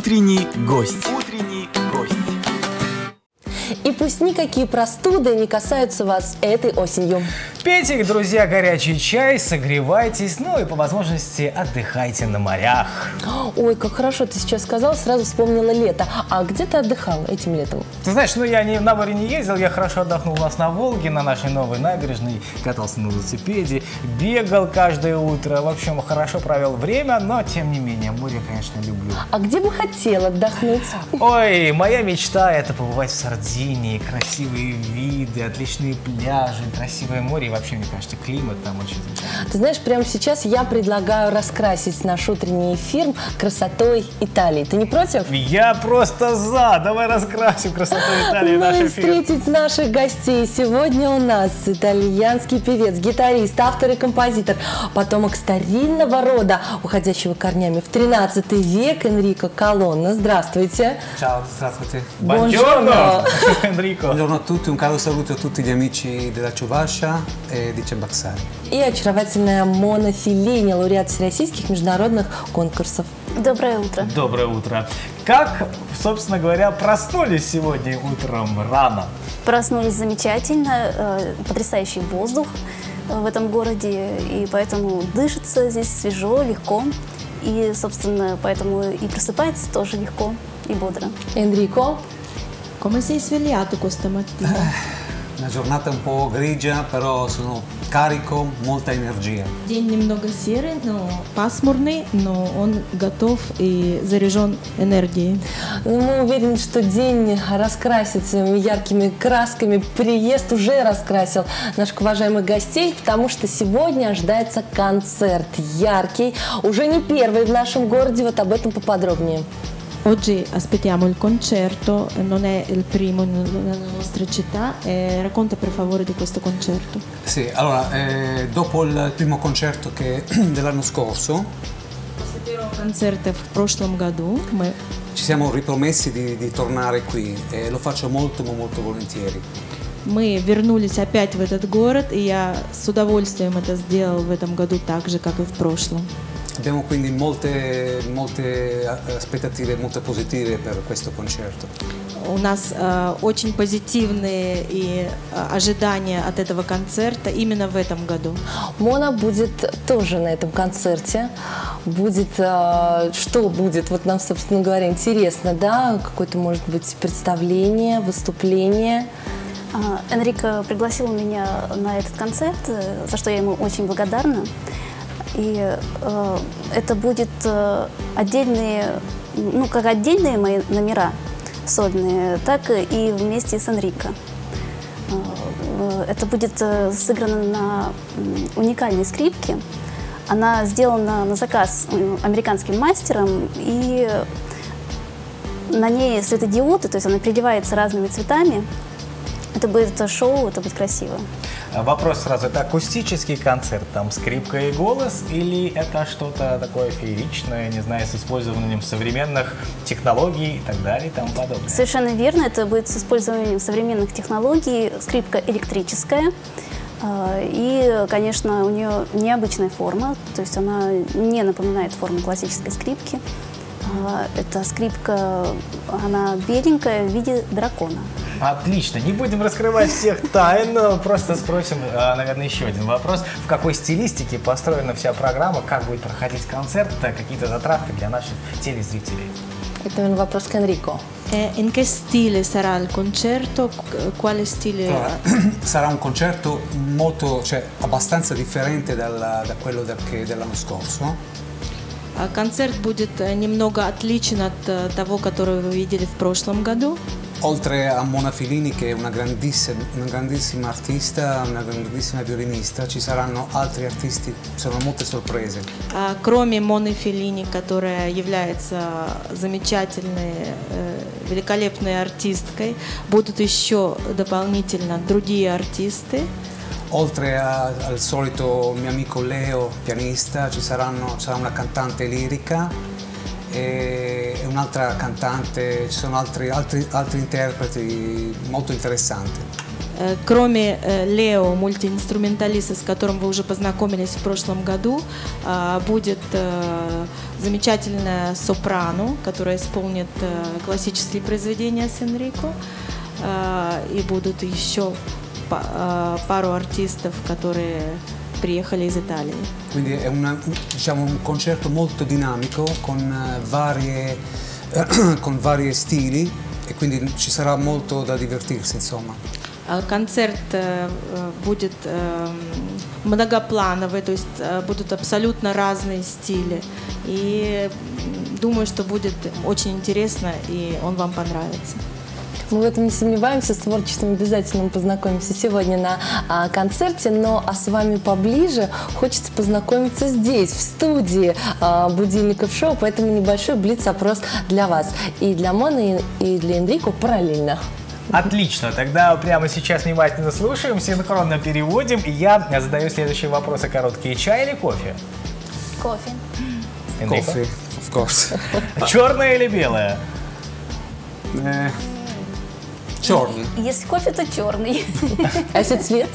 Утренний гость. И пусть никакие простуды не касаются вас этой осенью. Пейте, друзья, горячий чай, согревайтесь, ну и по возможности отдыхайте на морях. Ой, как хорошо ты сейчас сказал, сразу вспомнила лето. А где ты отдыхал этим летом? Ты знаешь, ну я на море не ездил, я хорошо отдохнул у нас на Волге, на нашей новой набережной, катался на велосипеде, бегал каждое утро, в общем, хорошо провел время, но тем не менее, море, конечно, люблю. А где бы хотел отдохнуть? Ой, моя мечта — это побывать в Сардинии, красивые виды, отличные пляжи, красивое море и вообще, мне кажется, климат там очень замечательный. Ты знаешь, прямо сейчас я предлагаю раскрасить наш утренний эфир красотой Италии. Ты не против? Я просто за! Давай раскрасим красоту Италии наш Ну и эфир. встретить наших гостей. Сегодня у нас итальянский певец, гитарист, автор и композитор, потомок старинного рода, уходящего корнями в 13 век, Энрико Колонна. Здравствуйте. Ciao, здравствуйте. Buongiorno, Энрико. Buongiorno a tutti, un caro saluto a tutti gli amici della Ciuvascia e di Чебоксары. И очаровательная Мона Феллини, лауреат всероссийских международных конкурсов. Доброе утро. Доброе утро. Как, собственно говоря, проснулись сегодня утром рано? Проснулись замечательно, потрясающий воздух в этом городе, и поэтому дышится здесь свежо, легко, и, собственно, поэтому и просыпается тоже легко и бодро. Энрико? Come sei svegliato questa mattina? Una giornata un po' grigia, però sono carico, molta energia. День немного серый, но пасмурный, но он готов и заряжен энергией. Мы уверены, что день раскрасится яркими красками. Приезд уже раскрасил наших уважаемых гостей, потому что сегодня ожидается концерт яркий, уже не первый в нашем городе. Вот об этом поподробнее. Oggi aspettiamo il concerto, non è il primo nella nostra città. Racconta per favore di questo concerto. Sì, allora, dopo il primo concerto dell'anno scorso, После первого концерта в прошлом году мы ci siamo ripromessi di tornare qui e lo faccio molto, molto volentieri. Мы вернулись опять в этот город, и я с удовольствием это сделал в этом году так же, как и в прошлом. Abbiamo quindi molte aspettative molto positive per questo concerto. У нас очень позитивные и ожидания от этого концерта именно в этом году. Мона будет тоже на этом концерте. Будет, что будет? Вот нам, собственно говоря, интересно, да? Какое-то, может быть, представление, выступление. Энрико пригласил меня на этот концерт, за что я ему очень благодарна. И это будет отдельные, ну, как отдельные мои номера сольные, так и вместе с Энрико. Это будет сыграно на уникальной скрипке. Она сделана на заказ американским мастером, и на ней светодиоды, то есть она переливается разными цветами. Это будет шоу, это будет красиво. Вопрос сразу, это акустический концерт, там скрипка и голос, или это что-то такое фееричное, не знаю, с использованием современных технологий и так далее и тому подобное? Совершенно верно, это будет с использованием современных технологий, скрипка электрическая, и, конечно, у нее необычная форма, то есть она не напоминает форму классической скрипки. Эта скрипка, она беленькая в виде дракона. Отлично, не будем раскрывать всех тайн, просто спросим, наверное, еще один вопрос. В какой стилистике построена вся программа, как будет проходить концерт, какие-то затравки для наших телезрителей? Это, наверное, вопрос к Энрико. In che stile sarà il concerto? Quale stile? Sarà un concerto molto, cioè, abbastanza differente da quello dell'anno scorso. Концерт будет немного отличен от того, который вы видели в прошлом году. Oltre a Mona Fellini, che è una grandissima artista, una grandissima violinista, ci saranno altri artisti, sono molte sorprese. Кроме Моны Феллини, которая является замечательной, великолепной артисткой, будут еще дополнительно другие артисты. Oltre al solito mio amico Leo, pianista, sarà una cantante lirica e un'altra cantante, ci sono altri interpreti molto interessanti. Кроме Лео, мультиинструменталиста, с которым вы уже познакомились в прошлом году, будет замечательная сопрано, которая исполнит классические произведения с Энрико. И будут еще пару артистов, которые приехали из Италии. Quindi è un concerto molto dinamico con varie stili e quindi ci sarà molto da divertirsi, insomma. Концерт будет многоплановый, то есть будут абсолютно разные стили. И думаю, что будет очень интересно, и он вам понравится. Мы в этом не сомневаемся, с творчеством обязательно познакомимся сегодня на концерте, но с вами поближе хочется познакомиться здесь, в студии Будильников шоу, поэтому небольшой блиц-опрос для вас. И для Моны, и для Энрико параллельно. Отлично, тогда прямо сейчас внимательно слушаем, синхронно переводим, и я задаю следующие вопросы короткие. Чай или кофе? Кофе. Энрико? Coffee, of course. Черное или белое? Черный. Если кофе, то черный. А если цвет?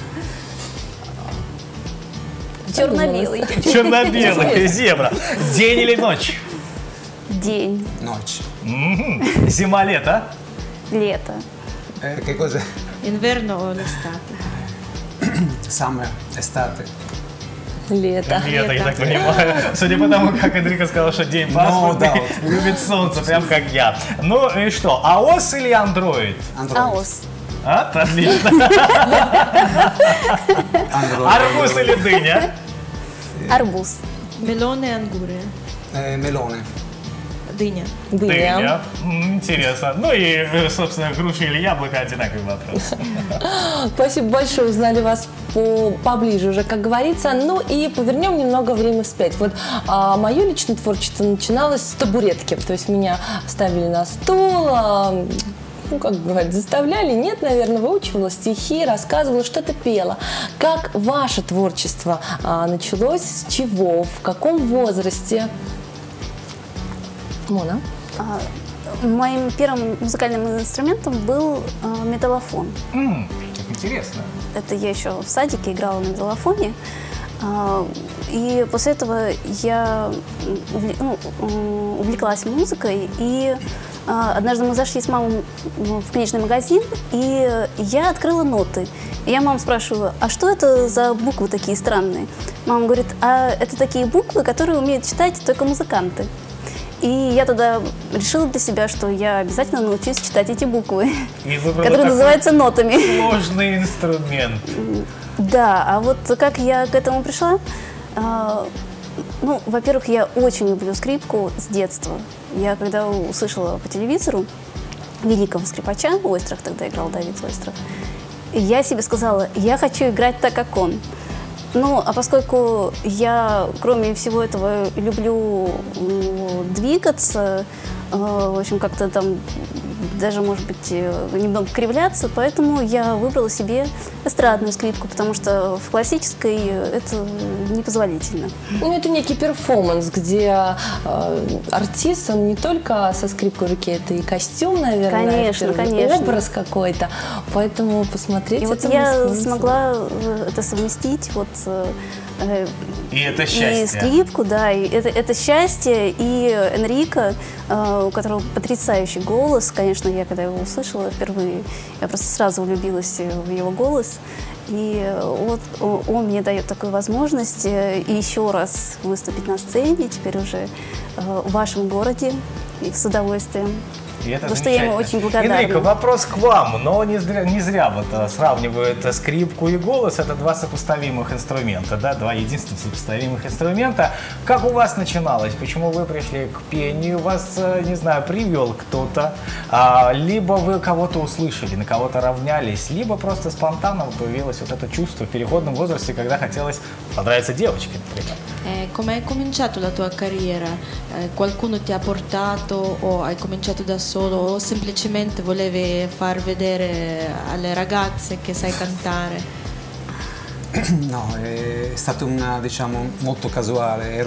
Черно-белый. Черно-белый, зебра. День или ночь? День. Ночь. Зима-лето? Лето. Che cos'è? Inverno o l'estate? Summer, estate. Лето. Лето, я так понимаю. Судя по тому, как Энрико сказал, что день пасмурный, да. любит солнце, прям как я. Ну и что, iOS или Android? Android. Аос. Отлично. Android. Арбуз или дыня? Арбуз. Мелоне, ангуре. Melone. Дыня. Дыня. Интересно. Ну и, собственно, груша или яблоко — одинаковый вопрос. Спасибо большое, узнали вас поближе уже, как говорится. Ну и повернем немного время вспять. Вот мое личное творчество начиналось с табуретки. То есть меня ставили на стул, ну, как говорят, заставляли, нет, наверное, выучивала стихи, рассказывала, что-то пела. Как ваше творчество началось, с чего, в каком возрасте? Мона? Моим первым музыкальным инструментом был металлофон. Как интересно. Это я еще в садике играла на металлофоне. И после этого я увлеклась музыкой. И однажды мы зашли с мамой в книжный магазин, и я открыла ноты. И я маму спрашиваю, а что это за буквы такие странные? Мама говорит, а это такие буквы, которые умеют читать только музыканты. И я тогда решила для себя, что я обязательно научусь читать эти буквы, которые называются нотами. Сложный инструмент. Да, а вот как я к этому пришла? Ну, во-первых, я очень люблю скрипку с детства. Я когда услышала по телевизору великого скрипача, Ойстрах тогда играл, Давид Ойстрах, я себе сказала, я хочу играть так, как он. Ну, а поскольку я, кроме всего этого, люблю двигаться, в общем, как-то там даже, может быть, немного кривляться, поэтому я выбрала себе эстрадную скрипку, потому что в классической это непозволительно. Ну, это некий перформанс, где артист, он не только со скрипкой в руке, это и костюм, наверное, Конечно, конечно. образ какой-то, поэтому посмотреть. И вот я смогла это совместить, вот И это счастье. И скрипку, да, и это счастье, и Энрико, у которого потрясающий голос, конечно, я когда его услышала впервые, я просто сразу влюбилась в его голос, и вот он мне дает такую возможность еще раз выступить на сцене, теперь уже в вашем городе, и с удовольствием. Потому что я ему очень благодарна. Энрико, вопрос к вам, но не зря вот сравнивают скрипку и голос. Это два сопоставимых инструмента, да, два единственных сопоставимых инструмента. Как у вас начиналось? Почему вы пришли к пению? Вас, не знаю, привел кто-то? Либо вы кого-то услышали, на кого-то равнялись, либо просто спонтанно появилось вот это чувство в переходном возрасте, когда хотелось понравиться девочке, например. Come hai cominciato la tua carriera? Qualcuno ti ha portato o hai cominciato da solo o semplicemente volevi far vedere alle ragazze che sai cantare? No, è stato diciamo, molto casuale.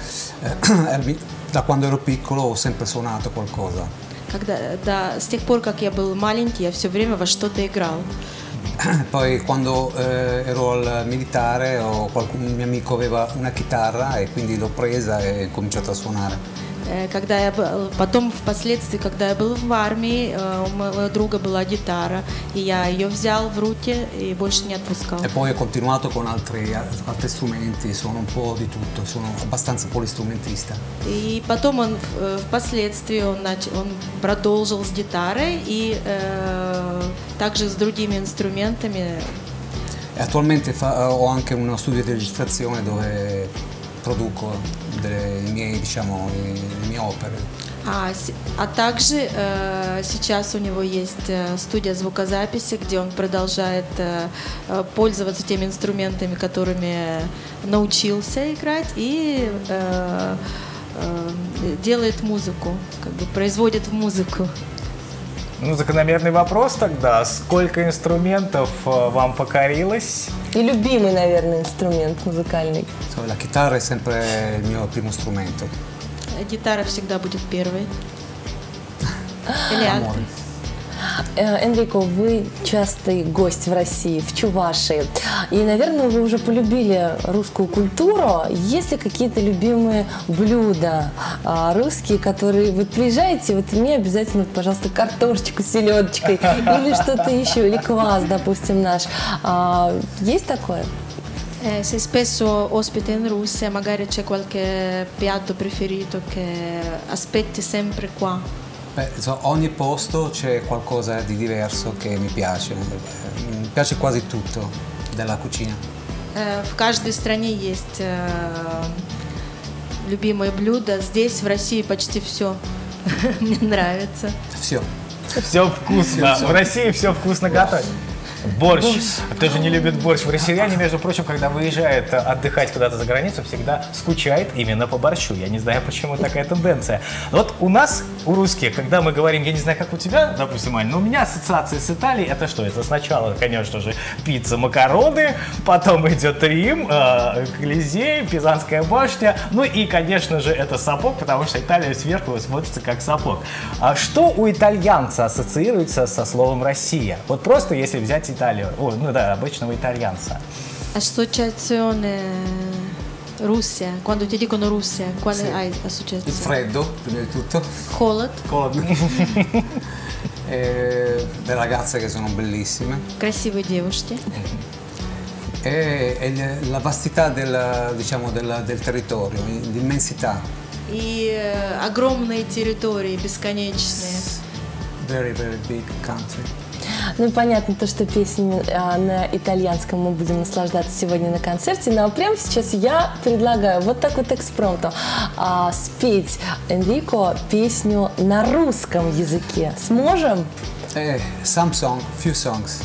Da quando ero piccolo ho sempre suonato qualcosa. С тех пор, как я был маленький, я все время во что-то играл. Poi quando ero al militare un mio amico aveva una chitarra e quindi l'ho presa e ho cominciato a suonare. Потом, впоследствии, когда я был в армии, у моего друга была гитара, и я ее взял в руки и больше не отпускал. E poi ho continuato con altri strumenti, suono un po' di tutto, sono abbastanza polistrumentista. И потом впоследствии он продолжил с гитарой и также с другими инструментами. E attualmente ho anche uno studio di registrazione dove produco le mie opere. А также сейчас у него есть студия звукозаписи, где он продолжает пользоваться теми инструментами, которыми научился играть, и делает музыку, как бы производит музыку. Ну, закономерный вопрос тогда. Сколько инструментов вам покорилось? И любимый, наверное, инструмент музыкальный. La chitarra è sempre il mio primo strumento. Гитара всегда будет первой. Или альт. Энрико, вы частый гость в России, в Чувашии. И, наверное, вы уже полюбили русскую культуру. Есть ли какие-то любимые блюда русские, которые вот приезжаете, вот мне обязательно, пожалуйста, картошечку с селедочкой или что-то еще, или квас, допустим, наш. Есть такое? Sei spesso ospite in Russia, magari c'è qualche piatto preferito che aspetti sempre qua? Beh, ogni posto c'è qualcosa di diverso che mi piace. Mi piace quasi tutto della cucina. В каждой стране есть любимые блюда. Здесь, в России, почти все мне нравится. Все. Все вкусно. В России все вкусно готовить. Борщ. Кто же не любит борщ? Россияне, между прочим, когда выезжают отдыхать куда-то за границу, всегда скучают именно по борщу. Я не знаю, почему такая тенденция. Вот у нас, у русских, когда мы говорим, я не знаю, как у тебя, допустим, Аня, но у меня ассоциация с Италией, это что? Это сначала, конечно же, пицца, макароны, потом идет Рим, Колизей, Пизанская башня, ну и, конечно же, это сапог, потому что Италия сверху смотрится как сапог. А что у итальянца ассоциируется со словом «Россия»? Вот просто если взять Италию, обычного итальянца. Associazione Russia, quando ti dicono Russia, quale hai associazione? Il freddo, prima di tutto. Холод. Le ragazze che sono bellissime. Красивые девушки. E la vastità del territorio, l'immensità. И огромные территории, бесконечные. Very, very big country. Ну, понятно, то, что песни на итальянском мы будем наслаждаться сегодня на концерте, но прямо сейчас я предлагаю вот так вот экспромтом спеть Энрико песню на русском языке. Сможем? Some song, few songs.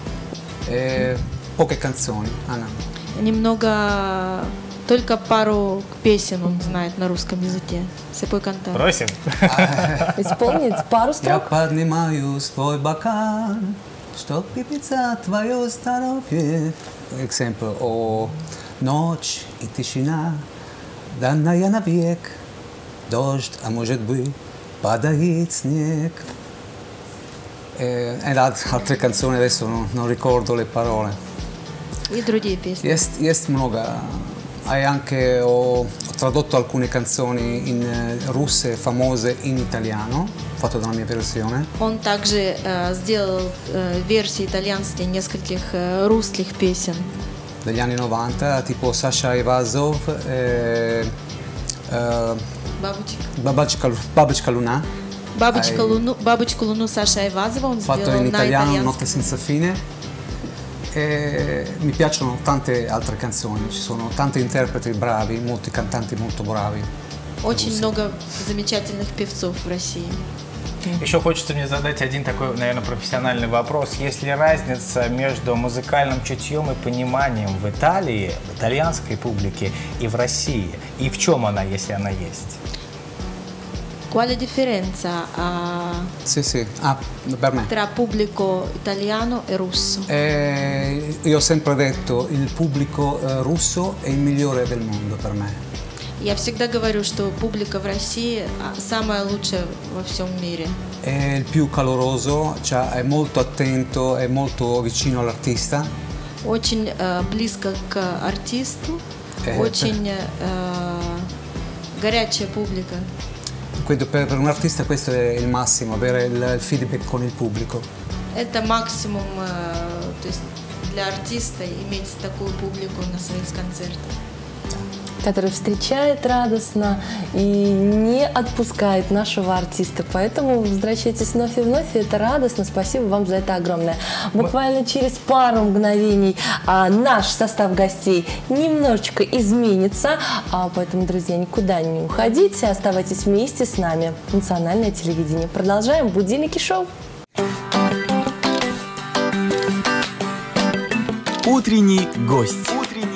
Poche canzoni, Anna. Немного, только пару песен он знает на русском языке. Сепой кантар. Просим. Исполнить пару Я строк? поднимаю свой бокал, чтоб певица твою здоровье. Экземпл. О, ночь и тишина, данная навек, дождь, а может быть, падает снег. E altre canzoni adesso non ricordo le parole. И другие песни. Есть много. Ho tradotto alcune canzoni russe famose in italiano, fatto dalla mia versione. Он также сделал версии итальянские нескольких русских песен. Degli anni 90, tipo Sasha Evazov, Бабочка Луна. Бабочку Луну Саша Айвазова он fatto сделал in на italiano, Notte итальянском. senza fine. E mi piacciono tante altre canzoni, ci sono tanti interpreti bravi, molti cantanti molto bravi. Очень много замечательных певцов в России. Еще хочется мне задать один такой, наверное, профессиональный вопрос. Есть ли разница между музыкальным чутьем и пониманием в Италии, в итальянской публике и в России? И в чем она, если она есть? Quale differenza Sì, per me. tra pubblico italiano e russo? Io ho sempre detto il pubblico russo è il migliore del mondo per me. Я всегда говорю, что публика в России самая лучшая во всем мире. È il più caloroso, cioè è molto attento, è molto vicino all'artista. Очень близко к артисту, очень горячая публика. Quindi per un artista questo è il massimo, avere il feedback con il pubblico. Это максимум, то есть для артиста иметь такую публику на своих концертах. Который встречает радостно и не отпускает нашего артиста. Поэтому возвращайтесь вновь и вновь, и это радостно. Спасибо вам за это огромное. Буквально через пару мгновений наш состав гостей немножечко изменится. Поэтому, друзья, никуда не уходите, оставайтесь вместе с нами. Национальное телевидение. Продолжаем «Будильники шоу». Утренний гость.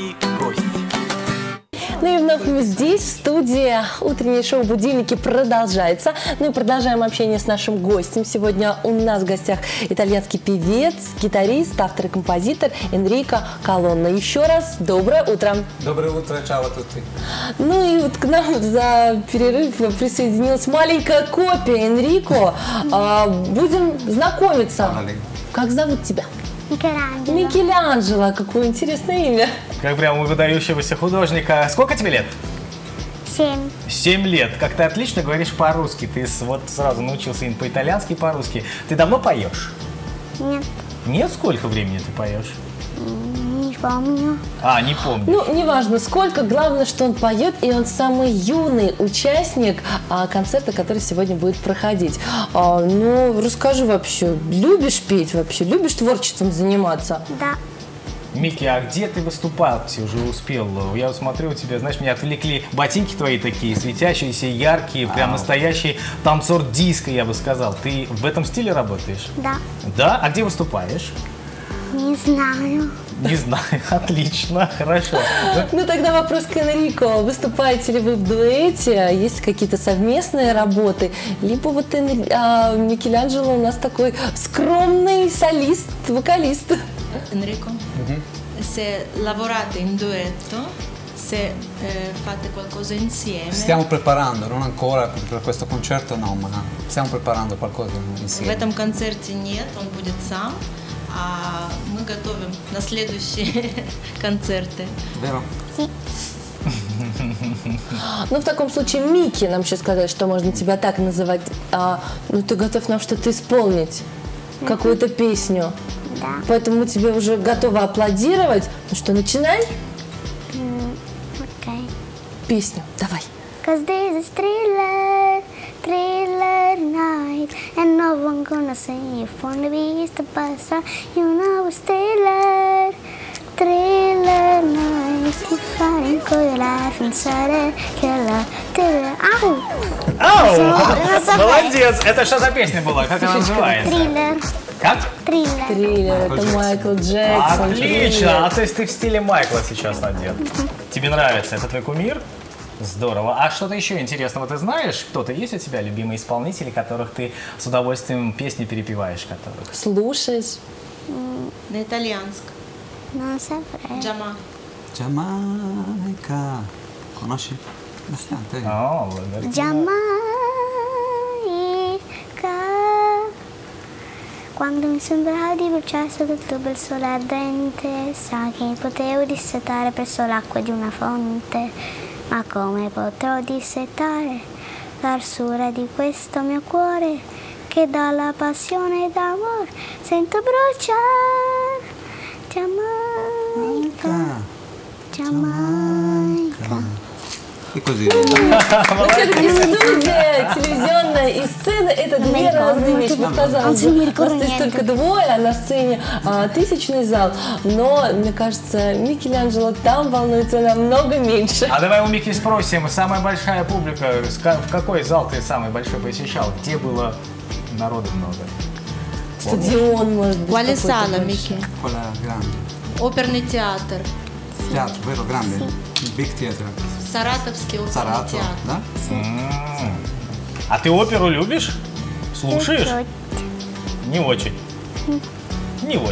Ну и вновь мы здесь, в студии. Утреннее шоу «Будильники» продолжается. Ну и продолжаем общение с нашим гостем. Сегодня у нас в гостях итальянский певец, гитарист, автор и композитор Энрико Колонна. Еще раз доброе утро. Доброе утро, ciao a tutti. Ну и вот к нам за перерыв присоединилась маленькая копия Энрико. Будем знакомиться. Как зовут тебя? Микеланджело. Микеланджело. Какое интересное имя. Как прям у выдающегося художника. Сколько тебе лет? 7. 7 лет. Как ты отлично говоришь по-русски. Ты вот сразу научился и по-итальянски, и по-русски. Ты давно поешь? Нет, Нет? Сколько времени ты поешь? не помню. Не помню. Ну, неважно сколько, главное, что он поет, и он самый юный участник концерта, который сегодня будет проходить. Ну, расскажи вообще, любишь петь вообще, любишь творчеством заниматься? Да. Микки, а где ты выступал? Ты уже успел. Я вот смотрю у тебя, знаешь, меня отвлекли ботинки твои такие, светящиеся, яркие, прям настоящий танцор диско, я бы сказал. Ты в этом стиле работаешь? Да. Да? А где выступаешь? Не знаю. Не знаю. Отлично, хорошо. Ну, тогда вопрос к Энрико. Выступаете ли вы в дуэте? Есть какие-то совместные работы? Либо вот Микеланджело у нас такой скромный солист, вокалист. Enrico, se lavorate in duetto, se fate qualcosa insieme. Stiamo preparando, non ancora per questo concerto no, ma stiamo preparando qualcosa В insieme. этом концерте нет, он будет сам, а мы готовим на следующие концерты. Vero? Ну, в таком случае, Микки, нам сейчас сказали, что можно тебя так называть. Ну, ты готов нам что-то исполнить? Какую-то песню? Да. Поэтому мы тебе уже готовы аплодировать. Ну что, начинай Ok. песню. Давай. 'Cause this is thriller night, and no one gonna say if only we used to pass out. You know it's thriller night. Ti fare incollare, pensare che la thriller. Ау! Ау! Молодец! Это что за песня была? Как она называется? Триллер. Как? Триллер. Триллер, это Майкл Джексон. Отлично! То есть ты в стиле Майкла сейчас одет. Тебе нравится? Это твой кумир? Здорово. А что-то еще интересного ты знаешь? Кто-то есть у тебя любимые исполнители, которых ты с удовольствием песни перепеваешь? Которых? Слушаешь? На итальянском. Non saprei. Джама. Giamaica. Conosci? Bastante. О, Giamaica. Quando mi sembrava di bruciare sotto il tuo bel sole ardente, sa che potevo dissetare presso l'acqua di una fonte, ma come potrò dissetare l'arsura di questo mio cuore che dalla passione d'amore sento bruciare? Giamaica, Giamaica. E così. Все-таки студия, телевизионная и сцена – это две разные вещи. Вот, казалось бы, просто есть только двое, а на сцене тысячный зал. Но, мне кажется, Микеланджело там волнуется намного меньше. А давай у Микки спросим, самая большая публика, в какой зал ты самый большой посещал? Где было народу много? Стадион, может быть, Quale какой-то sala, больше. Микки? Quella grande. Оперный театр. Teatro, vero? Grande? Big theater. Саратовский оперный Sarato, театр. да? А ты оперу любишь? Слушаешь? Чуть-чуть. Не очень. Не очень.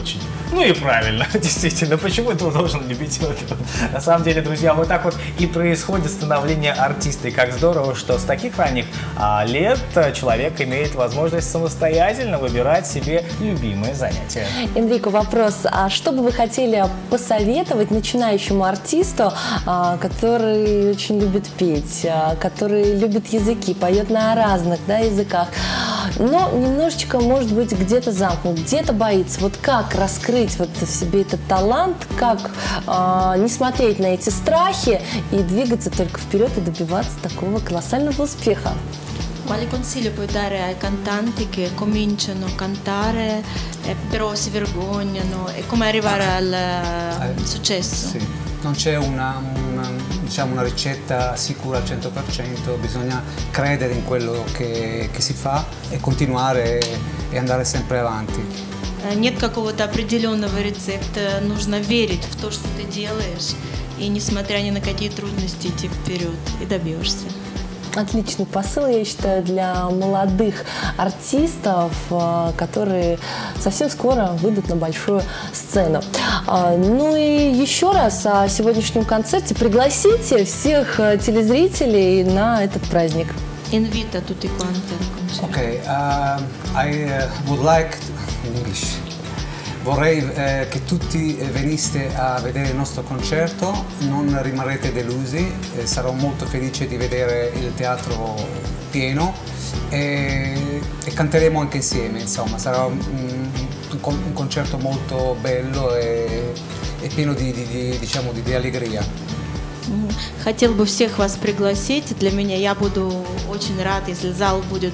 Ну и правильно, действительно, почему ты должен любить оперу? На самом деле, друзья, вот так вот и происходит становление артиста. И как здорово, что с таких ранних лет человек имеет возможность самостоятельно выбирать себе любимые занятия. Энрико, вопрос. А что бы вы хотели посоветовать начинающему артисту, который очень любит петь, который любит языки, поет на разных языках, но немножечко, может быть, где-то замкнут, где-то боится? Вот как раскрыть вот в себе этот талант, как не смотреть на эти страхи и двигаться только вперед и добиваться такого колоссального успеха? Quale consiglio puoi dare ai cantanti che cominciano a cantare però si vergognano e come arrivare al successo? Sì. Non c'è diciamo una ricetta sicura al 100%, bisogna credere in quello che si fa e continuare e andare sempre avanti. Нет какого-то определенного рецепта, нужно верить в то, что ты делаешь, и несмотря ни на какие трудности идти вперед, и добьешься. Отличный посыл, я считаю, для молодых артистов, которые совсем скоро выйдут на большую сцену. Ну и еще раз о сегодняшнем концерте пригласите всех телезрителей на этот праздник. Invita tutti quanti al concerto. Ok, I would like, in English, vorrei che tutti veniste a vedere il nostro concerto, non rimarrete delusi, sarò molto felice di vedere il teatro pieno e canteremo anche insieme, insomma, sarà un concerto molto bello e pieno di allegria. Хотел бы всех вас пригласить. Для меня я буду очень рад, если зал будет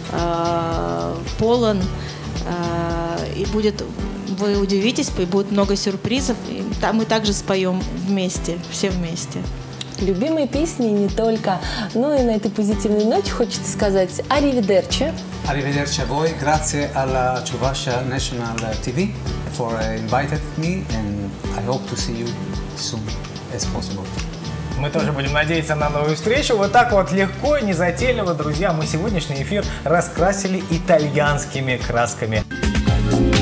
полон и будет. Вы удивитесь, и будет много сюрпризов. И мы также споем вместе, все вместе. Любимые песни не только. Ну и на этой позитивной ноте хочется сказать arrivederci. Arrivederci a voi, grazie alla Ciuvascia National TV for inviting me and I hope to see you soon as possible. Мы тоже будем надеяться на новую встречу. Вот так вот легко и незатейливо, друзья, мы сегодняшний эфир раскрасили итальянскими красками.